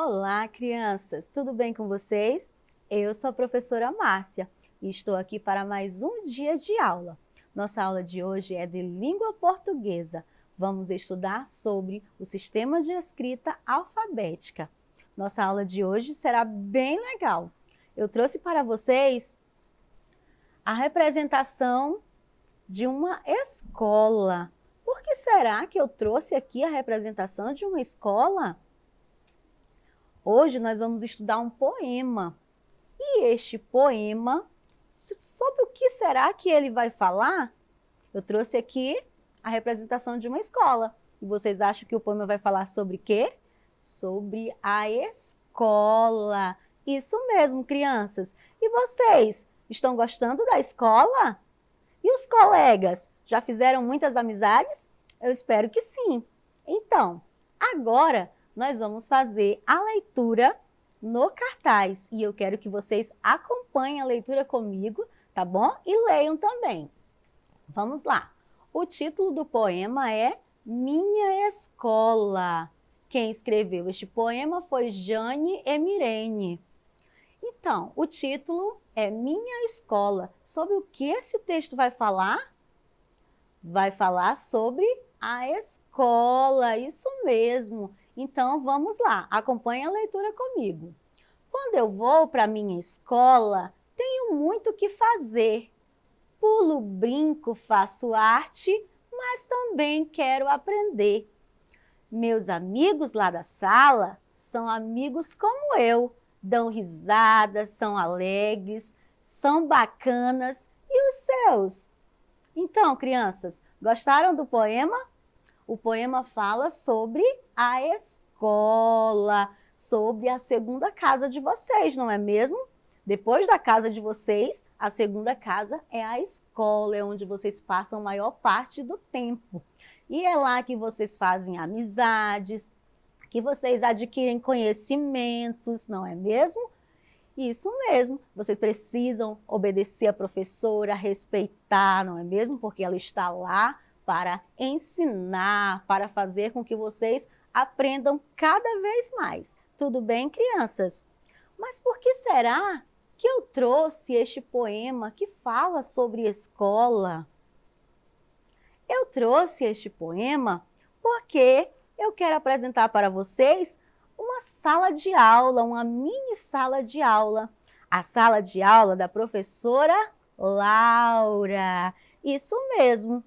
Olá, crianças! Tudo bem com vocês? Eu sou a professora Márcia e estou aqui para mais um dia de aula. Nossa aula de hoje é de língua portuguesa. Vamos estudar sobre o sistema de escrita alfabética. Nossa aula de hoje será bem legal. Eu trouxe para vocês a representação de uma escola. Por que será que eu trouxe aqui a representação de uma escola? Hoje nós vamos estudar um poema. E este poema, sobre o que será que ele vai falar? Eu trouxe aqui a representação de uma escola. E vocês acham que o poema vai falar sobre quê? Sobre a escola. Isso mesmo, crianças. E vocês, estão gostando da escola? E os colegas, já fizeram muitas amizades? Eu espero que sim. Então, agora nós vamos fazer a leitura no cartaz. E eu quero que vocês acompanhem a leitura comigo, tá bom? E leiam também. Vamos lá. O título do poema é Minha Escola. Quem escreveu este poema foi Jane Emirene. Então, o título é Minha Escola. Sobre o que esse texto vai falar? Vai falar sobre a escola, isso mesmo. Então, vamos lá, acompanhe a leitura comigo. Quando eu vou para a minha escola, tenho muito o que fazer. Pulo, brinco, faço arte, mas também quero aprender. Meus amigos lá da sala são amigos como eu. Dão risadas, são alegres, são bacanas. E os seus? Então, crianças, gostaram do poema? O poema fala sobre a escola, sobre a segunda casa de vocês, não é mesmo? Depois da casa de vocês, a segunda casa é a escola, é onde vocês passam a maior parte do tempo. E é lá que vocês fazem amizades, que vocês adquirem conhecimentos, não é mesmo? Isso mesmo, vocês precisam obedecer a professora, respeitar, não é mesmo? Porque ela está lá para ensinar, para fazer com que vocês aprendam cada vez mais. Tudo bem, crianças? Mas por que será que eu trouxe este poema que fala sobre escola? Eu trouxe este poema porque eu quero apresentar para vocês uma sala de aula, uma mini sala de aula. A sala de aula da professora Laura. Isso mesmo.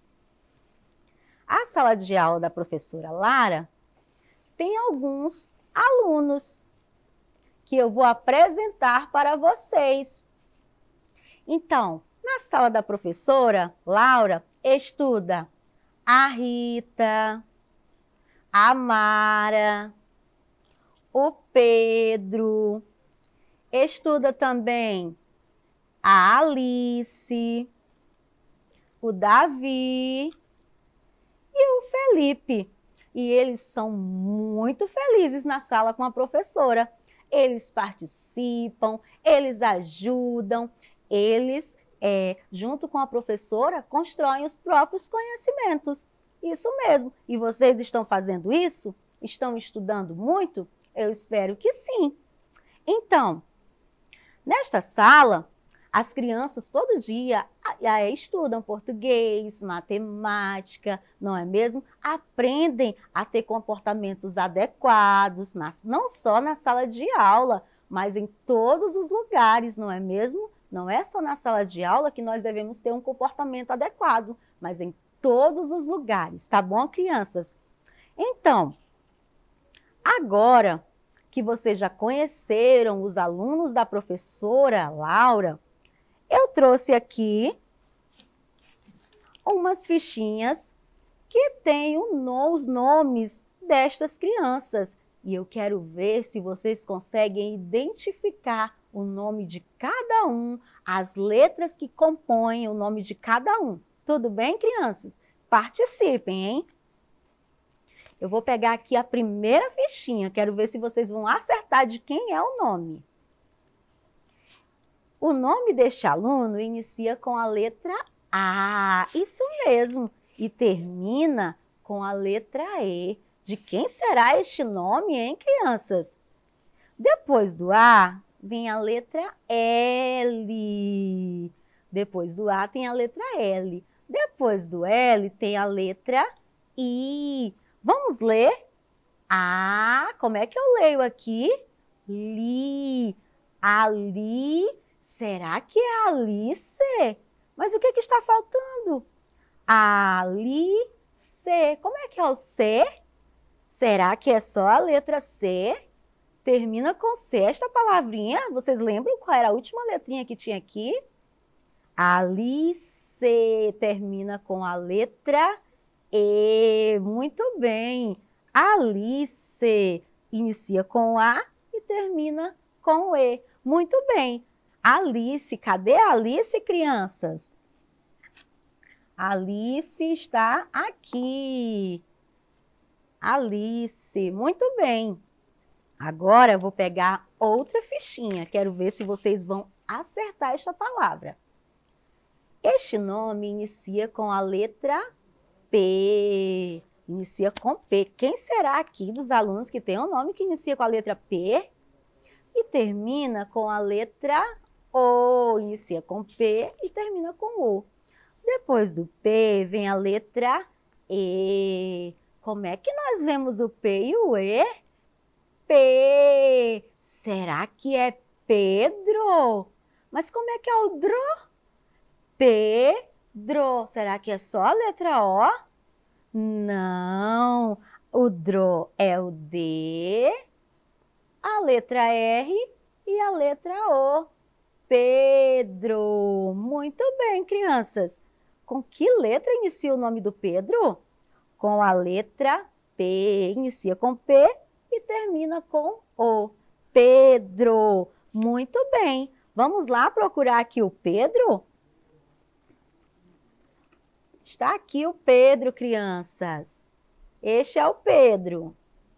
A sala de aula da professora Lara tem alguns alunos que eu vou apresentar para vocês. Então, na sala da professora Laura, estuda a Rita, a Mara, o Pedro, estuda também a Alice, o Davi e o Felipe. E eles são muito felizes na sala com a professora. Eles participam, eles ajudam, eles, junto com a professora, constroem os próprios conhecimentos. Isso mesmo. E vocês estão fazendo isso? Estão estudando muito? Eu espero que sim. Então, nesta sala, as crianças todo dia estudam português, matemática, não é mesmo? Aprendem a ter comportamentos adequados, não só na sala de aula, mas em todos os lugares, não é mesmo? Não é só na sala de aula que nós devemos ter um comportamento adequado, mas em todos os lugares, tá bom, crianças? Então, agora que vocês já conheceram os alunos da professora Laura, eu trouxe aqui umas fichinhas que têm os nomes destas crianças. E eu quero ver se vocês conseguem identificar o nome de cada um, as letras que compõem o nome de cada um. Tudo bem, crianças? Participem, hein? Eu vou pegar aqui a primeira fichinha, quero ver se vocês vão acertar de quem é o nome. O nome deste aluno inicia com a letra A, isso mesmo, e termina com a letra E. De quem será este nome, hein, crianças? Depois do A, vem a letra L. Depois do A tem a letra L. Depois do L tem a letra I. Vamos ler? Ah, como é que eu leio aqui? Li. Ali. Será que é Alice? Mas o que está faltando? Alice. Como é que é o C? Será que é só a letra C? Termina com C esta palavrinha. Vocês lembram qual era a última letrinha que tinha aqui? Alice. Termina com a letra E. Muito bem. Alice. Inicia com A e termina com E. Muito bem. Alice. Cadê a Alice, crianças? Alice está aqui. Alice. Muito bem. Agora eu vou pegar outra fichinha. Quero ver se vocês vão acertar esta palavra. Este nome inicia com a letra P. Inicia com P. Quem será aqui dos alunos que tem um nome que inicia com a letra P e termina com a letra O? Inicia com P e termina com O. Depois do P vem a letra E. Como é que nós lemos o P e o E? P. Será que é Pedro? Mas como é que é o DRO? Pedro. Será que é só a letra O? Não. O DRO é o D, a letra R e a letra O. Pedro. Muito bem, crianças. Com que letra inicia o nome do Pedro? Com a letra P. Inicia com P e termina com O. Pedro. Muito bem. Vamos lá procurar aqui o Pedro? Está aqui o Pedro, crianças. Este é o Pedro.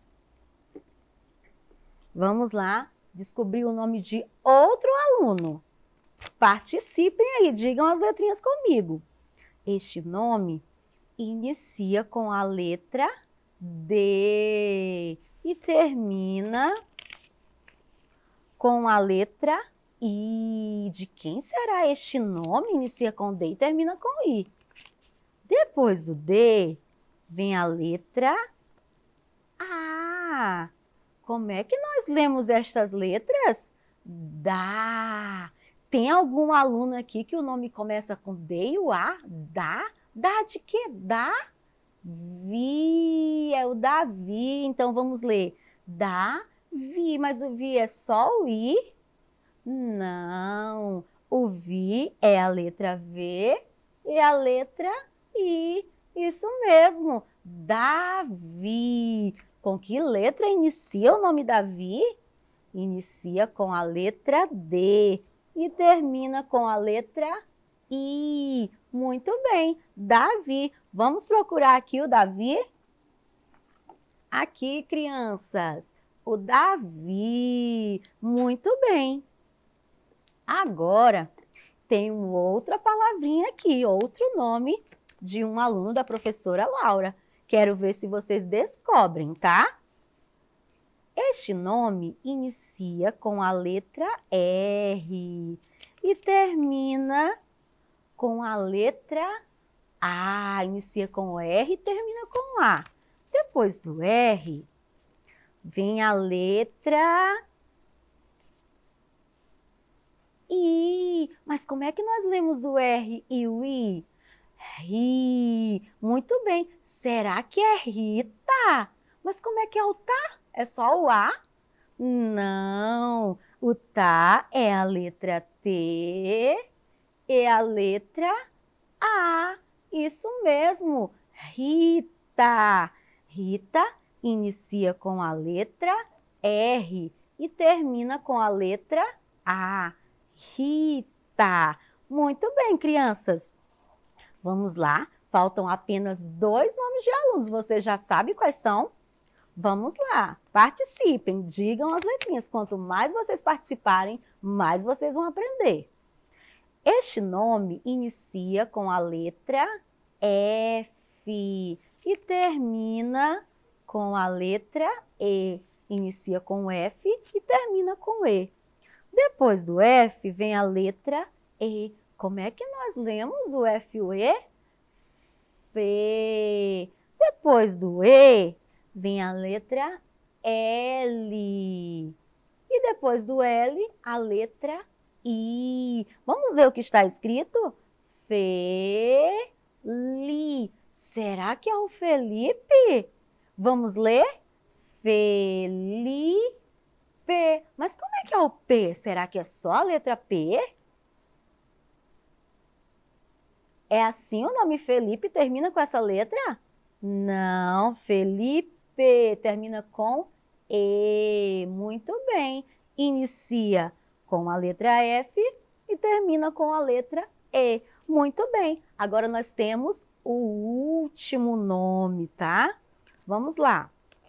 Vamos lá descobrir o nome de outro aluno. Participem aí, digam as letrinhas comigo. Este nome inicia com a letra D e termina com a letra I. De quem será este nome? Inicia com D e termina com I. Depois do D, vem a letra A. Como é que nós lemos estas letras? Dá. Tem algum aluno aqui que o nome começa com D e o A? Dá? Dá de quê? Dá? Vi. É o Davi. Então, vamos ler. Davi. Mas o Vi é só o I? Não. O Vi é a letra V e a letra I. Isso mesmo. Davi. Com que letra inicia o nome Davi? Inicia com a letra D e termina com a letra I. Muito bem, Davi. Vamos procurar aqui o Davi? Aqui, crianças, o Davi. Muito bem. Agora, tem outra palavrinha aqui, outro nome de um aluno da professora Laura. Quero ver se vocês descobrem, tá? Este nome inicia com a letra R e termina com a letra A. Inicia com o R e termina com A. Depois do R, vem a letra I. Mas como é que nós lemos o R e o I? Ri. Muito bem. Será que é Rita? Mas como é que é o tá? É só o A? Não. O tá é a letra T e a letra A. Isso mesmo. Rita. Rita inicia com a letra R e termina com a letra A. Rita. Muito bem, crianças. Vamos lá. Faltam apenas 2 nomes de alunos. Você já sabe quais são? Vamos lá. Participem. Digam as letrinhas. Quanto mais vocês participarem, mais vocês vão aprender. Este nome inicia com a letra F e termina com a letra E. inicia com F e termina com E. Depois do F vem a letra E. Como é que nós lemos o F e o E? Fê. Depois do E vem a letra L. E depois do L, a letra I. Vamos ler o que está escrito? Feli. Será que é o Felipe? Vamos ler? Felipe. Mas como é que é o P? Será que é só a letra P? É assim o nome Felipe termina com essa letra? Não, Felipe termina com E. Muito bem. Inicia com a letra F e termina com a letra E. Muito bem. Agora nós temos o último nome, tá? Vamos lá.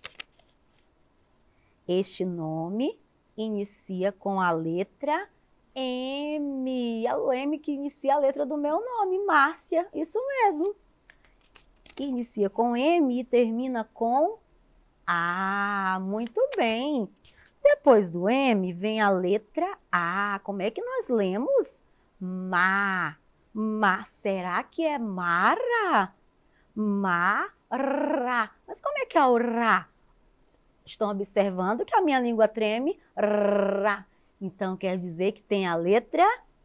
Este nome inicia com a letra M. É o M que inicia a letra do meu nome, Márcia. Isso mesmo. Inicia com M e termina com A. Muito bem. Depois do M vem a letra A. Como é que nós lemos? Ma. Será que é Mara? Mara. Mas como é que é o Rá? Estão observando que a minha língua treme? Rá. Então, quer dizer que tem a letra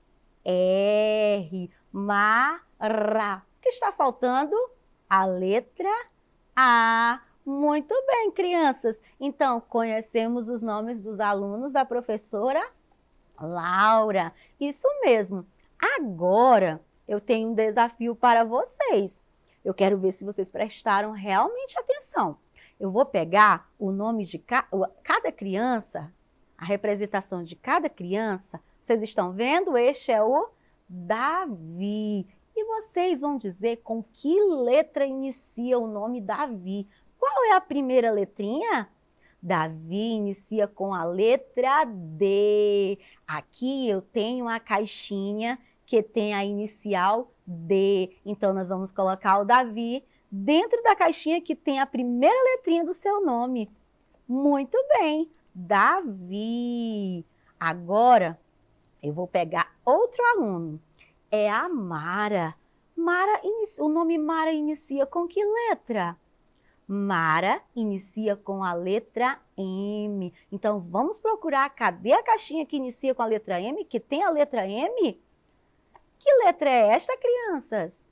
R. Mara. O que está faltando? A letra A. Muito bem, crianças. Então, conhecemos os nomes dos alunos da professora Laura. Isso mesmo. Agora, eu tenho um desafio para vocês. Eu quero ver se vocês prestaram realmente atenção. Eu vou pegar o nome de cada criança, a representação de cada criança. Vocês estão vendo? Este é o Davi. E vocês vão dizer com que letra inicia o nome Davi. Qual é a primeira letrinha? Davi inicia com a letra D. Aqui eu tenho a caixinha que tem a inicial D. Então, nós vamos colocar o Davi dentro da caixinha que tem a primeira letrinha do seu nome. Muito bem, Davi. Agora, eu vou pegar outro aluno. É a Mara. O nome Mara inicia com que letra? Mara inicia com a letra M. Então, vamos procurar. Cadê a caixinha que inicia com a letra M? Que tem a letra M? Que letra é esta, crianças?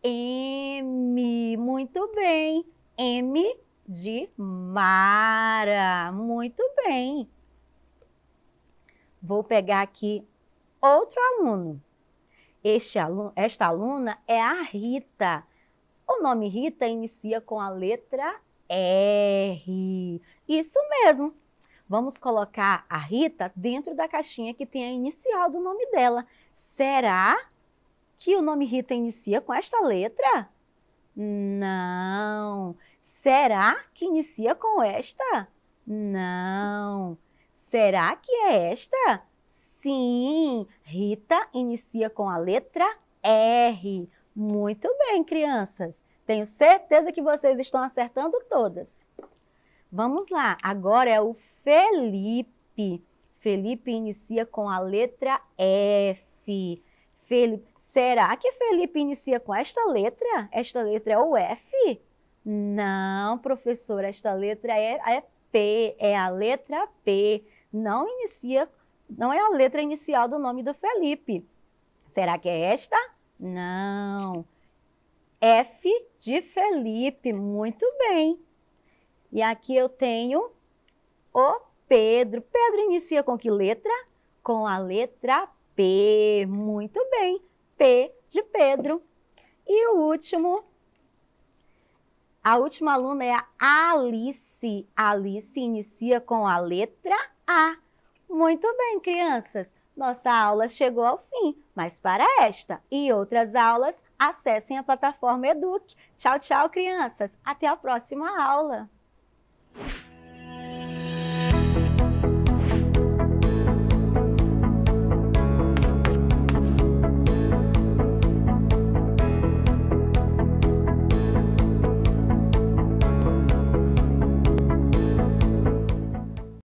M. Muito bem. M de Mara. Muito bem. Vou pegar aqui outro aluno. Esta aluna é a Rita. O nome Rita inicia com a letra R. Isso mesmo. Vamos colocar a Rita dentro da caixinha que tem a inicial do nome dela. Será que o nome Rita inicia com esta letra? Não. Será que inicia com esta? Não. Será que é esta? Sim. Rita inicia com a letra R. Muito bem, crianças. Tenho certeza que vocês estão acertando todas. Vamos lá. Agora é o Felipe. Felipe inicia com a letra F. Será que Felipe inicia com esta letra? Esta letra é o F? Não, professora. Esta letra é P. É a letra P. Não é a letra inicial do nome do Felipe. Será que é esta? Não. F de Felipe. Muito bem. E aqui eu tenho o Pedro. Pedro inicia com que letra? Com a letra P. Muito bem. P de Pedro. E o último, a última aluna é a Alice. Alice inicia com a letra A. Muito bem, crianças. Nossa aula chegou ao fim, mas para esta e outras aulas, acessem a plataforma Eduque. Tchau, tchau, crianças. Até a próxima aula.